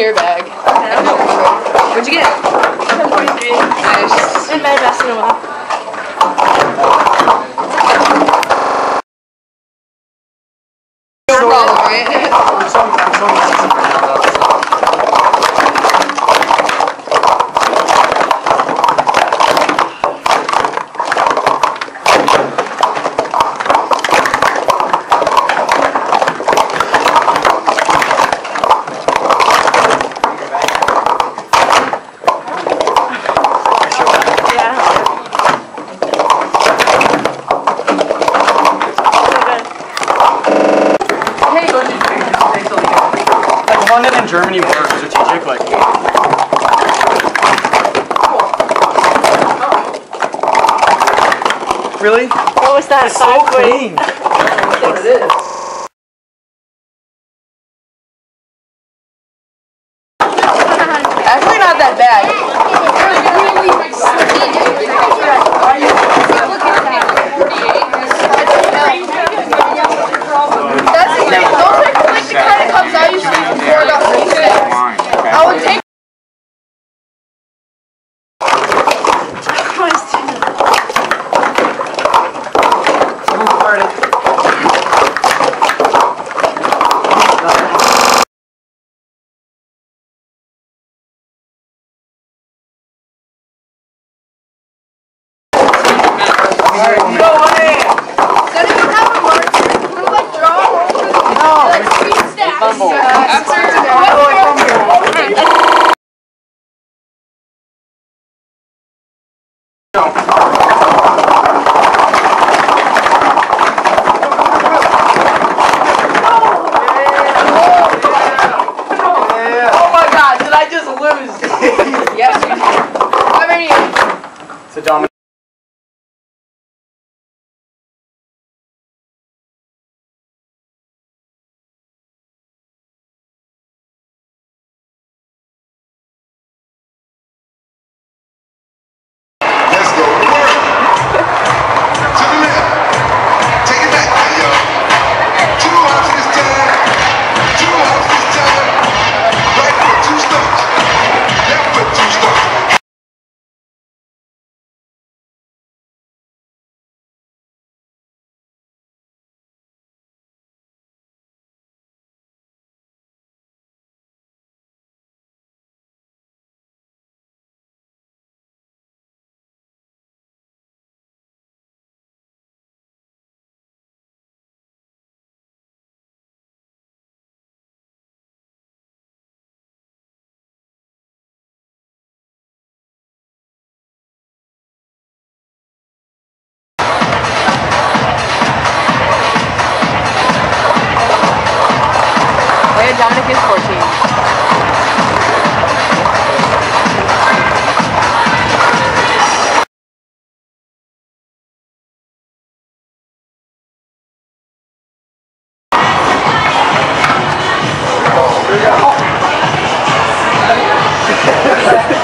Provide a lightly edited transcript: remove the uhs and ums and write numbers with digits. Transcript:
your bag. What'd you get? 10.3. Nice. Been my best in a while. No problem, right? London and Germany were strategic, like. Really? What was that? It's so clean. That's what it is. Actually, not that bad. That's the thing. Those are like the kind of cups I used to use before I got racist. I would take. No way! Then if you have a marker, we'll like draw over like 3 stacks. Oh my god, did I just lose? Yes, you did. How many? It's a dominant. Let's go to work. To the left. Take it back now, y'all. 2 hops this time. 2 hops this time. Right foot, 2 stumps. Left foot, 2 stumps. Dominic is 14. There you go.